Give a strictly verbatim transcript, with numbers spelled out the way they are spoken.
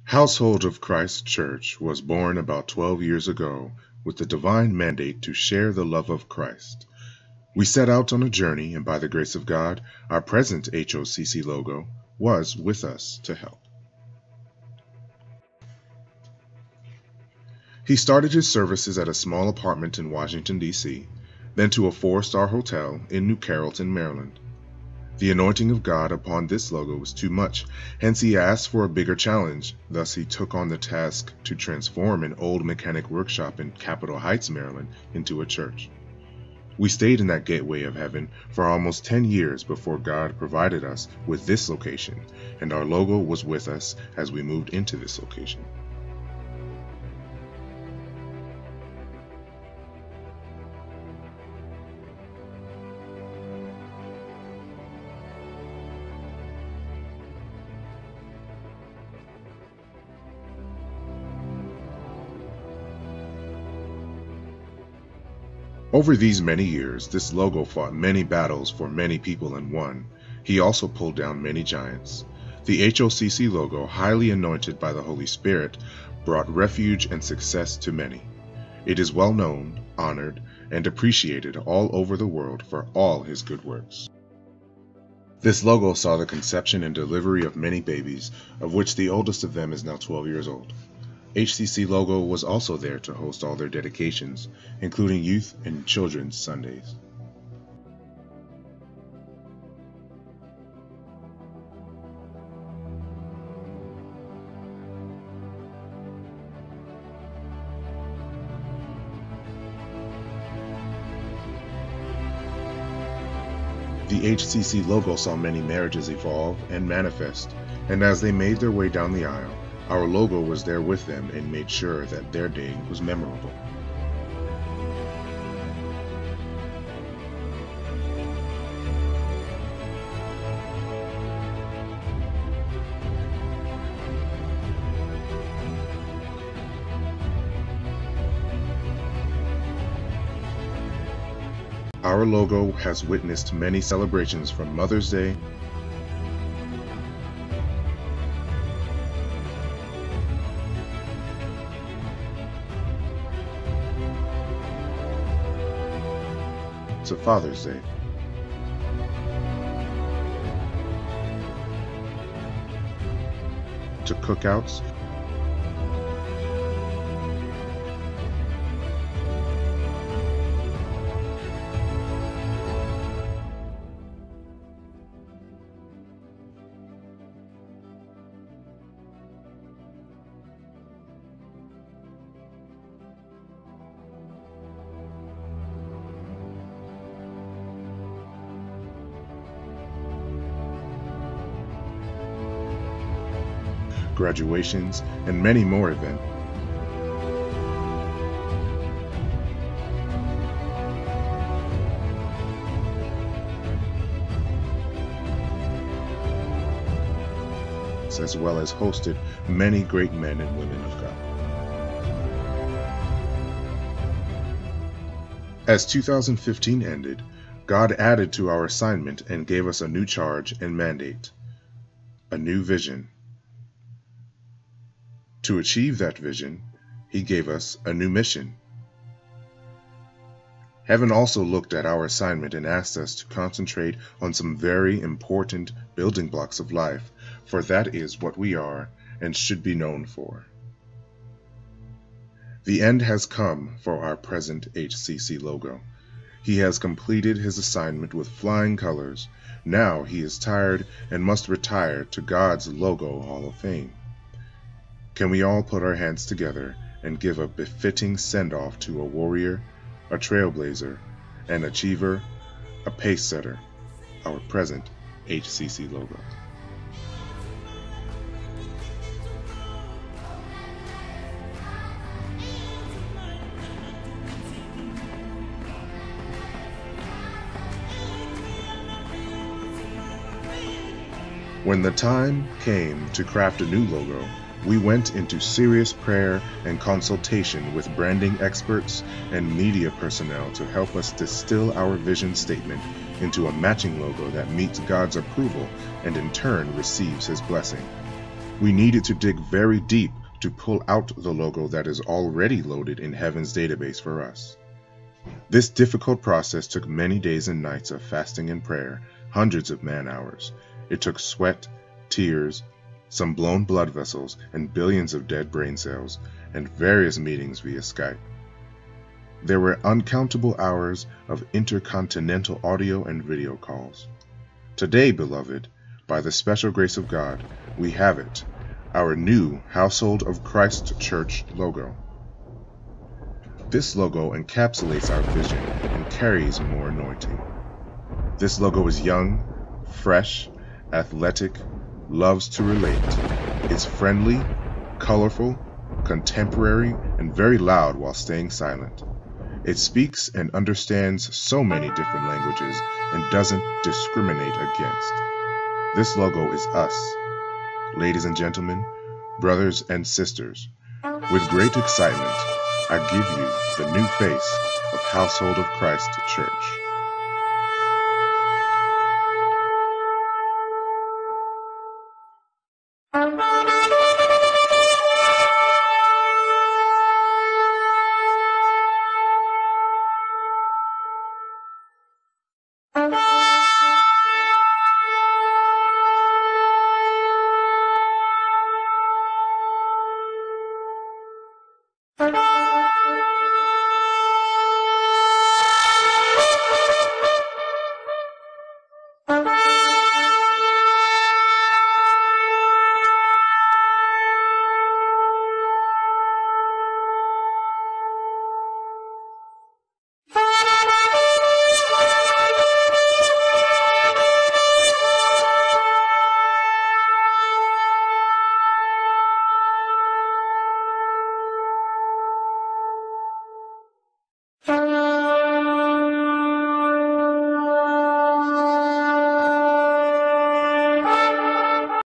Household of Christ Church was born about twelve years ago with the divine mandate to share the love of Christ. We set out on a journey, and by the grace of God, our present H O C C logo was with us to help. He started his services at a small apartment in Washington, D C, then to a four-star hotel in New Carrollton, Maryland. The anointing of God upon this logo was too much, hence he asked for a bigger challenge. Thus he took on the task to transform an old mechanic workshop in Capitol Heights, Maryland, into a church. We stayed in that gateway of heaven for almost ten years before God provided us with this location, and our logo was with us as we moved into this location. Over these many years, this logo fought many battles for many people and won. He also pulled down many giants. The H O C C logo, highly anointed by the Holy Spirit, brought refuge and success to many. It is well known, honored, and appreciated all over the world for all his good works. This logo saw the conception and delivery of many babies, of which the oldest of them is now twelve years old. H C C logo was also there to host all their dedications, including youth and children's Sundays. The H C C logo saw many marriages evolve and manifest, and as they made their way down the aisle, our logo was there with them and made sure that their day was memorable. Our logo has witnessed many celebrations from Mother's Day, to Father's Day, to cookouts, graduations, and many more events. As well as hosted many great men and women of God. As two thousand fifteen ended, God added to our assignment and gave us a new charge and mandate, a new vision. To achieve that vision, he gave us a new mission. Heaven also looked at our assignment and asked us to concentrate on some very important building blocks of life, for that is what we are and should be known for. The end has come for our present H C C logo. He has completed his assignment with flying colors. Now he is tired and must retire to God's Logo Hall of Fame. Can we all put our hands together and give a befitting send-off to a warrior, a trailblazer, an achiever, a pace setter, our present H C C logo? When the time came to craft a new logo, we went into serious prayer and consultation with branding experts and media personnel to help us distill our vision statement into a matching logo that meets God's approval and in turn receives His blessing. We needed to dig very deep to pull out the logo that is already loaded in heaven's database for us. This difficult process took many days and nights of fasting and prayer, hundreds of man-hours. It took sweat, tears, some blown blood vessels, and billions of dead brain cells, and various meetings via Skype. There were uncountable hours of intercontinental audio and video calls. Today, beloved, by the special grace of God, we have it, our new Household of Christ Church logo. This logo encapsulates our vision and carries more anointing. This logo is young, fresh, athletic, loves to relate. It's friendly, colorful, contemporary, and very loud while staying silent. It speaks and understands so many different languages and doesn't discriminate against. This logo is us. Ladies and gentlemen, brothers and sisters, with great excitement, I give you the new face of Household of Christ Church.